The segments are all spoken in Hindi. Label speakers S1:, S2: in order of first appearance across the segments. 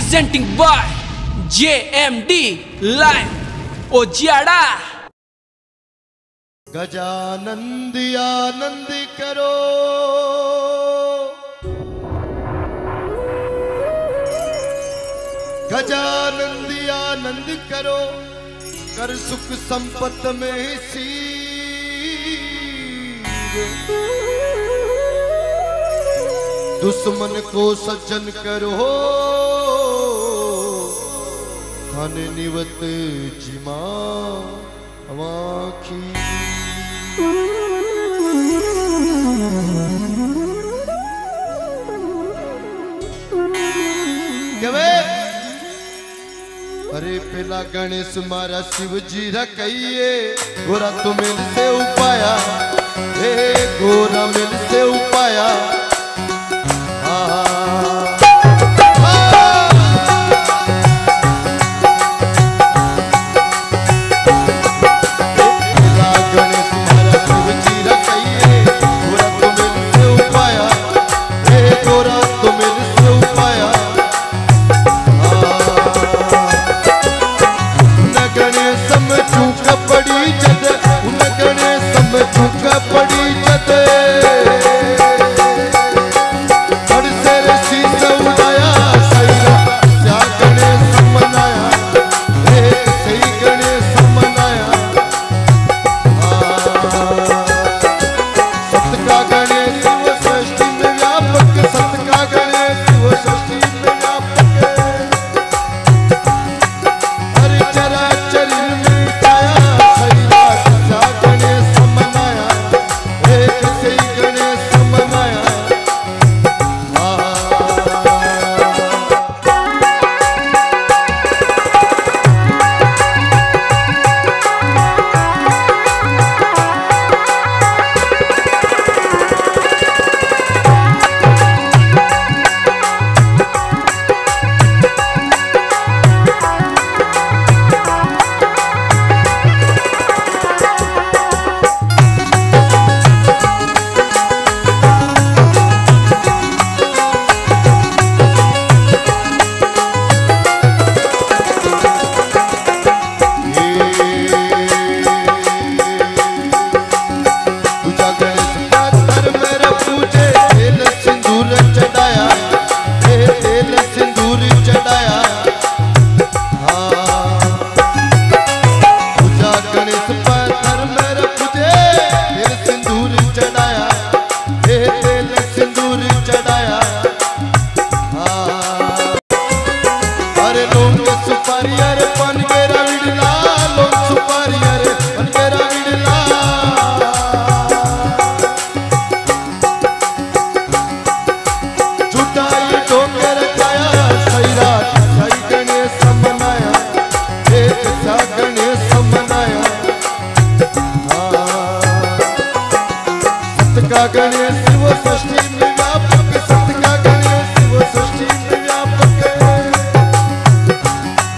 S1: presenting by JMD Live Ojiyada।
S2: Gajanand आनंद करो, गजानंद आनंद करो, कर सुख संपत में सीर। दुश्मन को सज्जन करो, खाने निवत जिमा वाखी। अरे पेला गणेश मारा शिव जी रखिए, गोरा तो मिल से उपाया, हे गोरा मिल से उपाया। गणेश वो सृष्टि में व्यापक, सत का गणेश वो सृष्टि में व्यापक।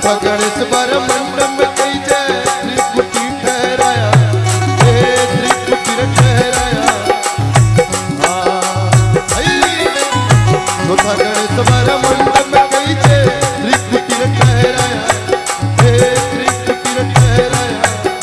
S2: चौथा गणेश बार मंडप में कई जय त्रिकुटी ठहराया, त्रिकुटी ठहराया। चौथा गणेश बार मंडप में कई जय त्रिकुटी ठहराया, त्रिकुटी ठहराया।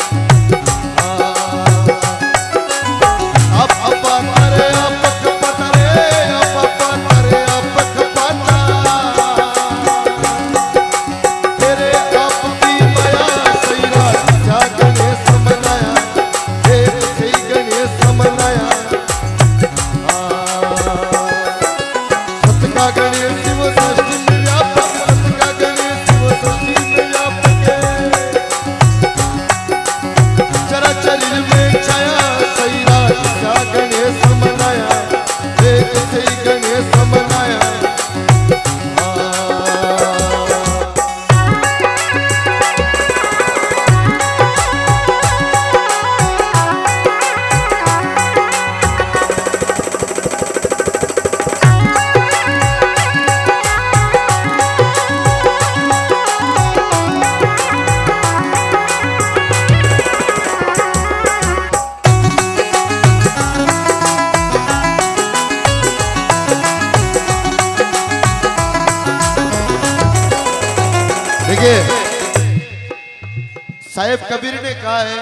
S2: साहेब कबीर ने कहा है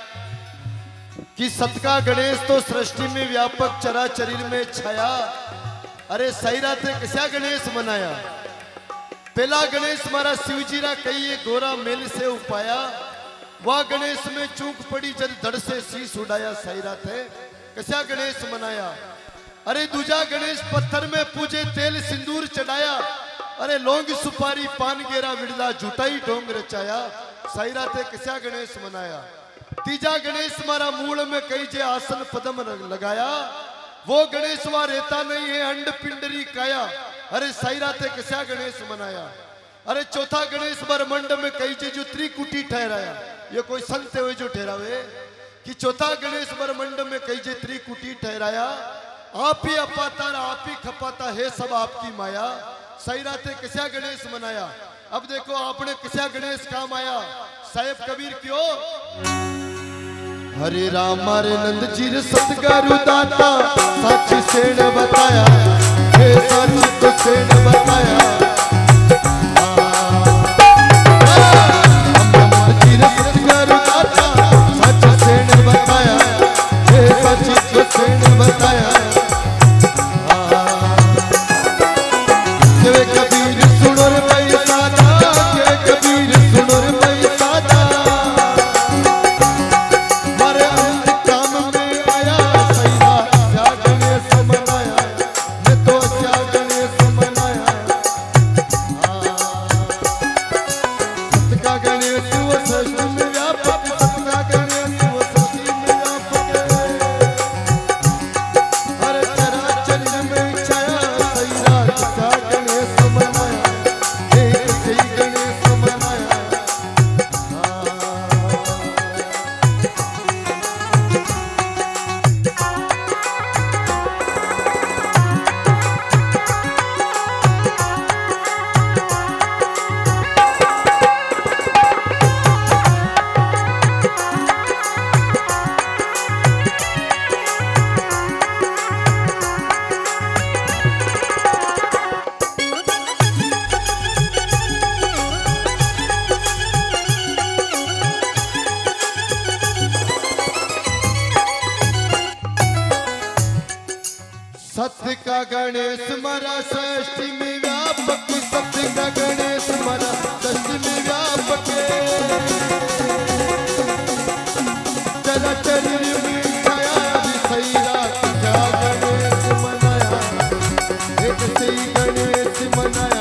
S2: कि सतका गणेश तो सृष्टि में व्यापक चराचरीर में छाया। अरे सही रात है कस्या गणेश मनाया। पहला गणेश मारा शिवजी रा कई गोरा मेल से उपाया, वह गणेश में चूक पड़ी जब धड़ से शीश उड़ाया। सही रात है कस्या गणेश मनाया। अरे दूजा गणेश पत्थर में पूजे तेल सिंदूर चढ़ाया। अरे लौंग सुपारी पान गेरा विड़ला जुटाई ढोंग रचाया। सही रात है कस्या गणेश मनाया। तीजा गणेश मारा मूल में कई जे आसन पदम लगाया, वो गणेश वहां रहता नहीं है अंड पिंडरी काया। अरे सही रात है कस्या गणेश मनाया। अरे चौथा गणेश बार मंड में कई जे जो त्रिकुटी ठहराया। ये कोई संत है जो ठहरावे कि चौथा गणेश बार मंड में कई जे त्रिकुटी ठहराया। आप ही अपाता आप ही खपाता है सब आपकी माया। सही रात है कस्या गणेश मनाया। अब देखो आपने कस्या गणेश काम आया। साहेब कबीर क्यों हरे राम हरे नंद जी सतगुरु दाता साची सेण बताया, हे साची तो सेण बताया। सतगुरु दाता साची सेण बताया, हे साची तो सेण बताया। कबीर सुनो रे भाई सादा, कबीर सुनो रे भाई सादा। मारे अंत काम में आया सैया, क्या गणेश मनाया, मैं तो क्या गणेश मनाया। सतका गणेश वो सृष्टि में व्यापक, सतका गणेश वो सृष्टि में व्यापक। हर चराचर में छाया सैया, क्या गणेश मनाया, एक सही गणेश मनाया। सत्य का गणेश मरा सृष्टि में व्यापक, सत्य का गणेश मरा सृष्टि में व्यापक। चराचर में छाया सही रात, क्या गणेश मनाया, एक सही गणेश मनाया।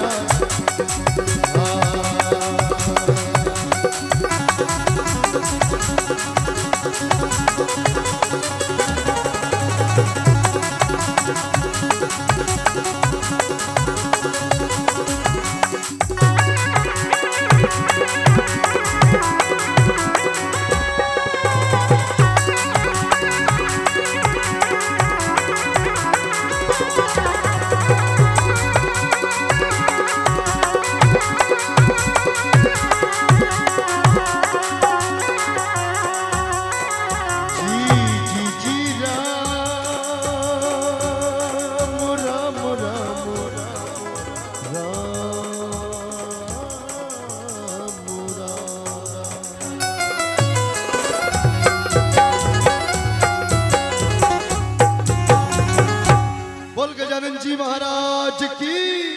S2: महाराज की।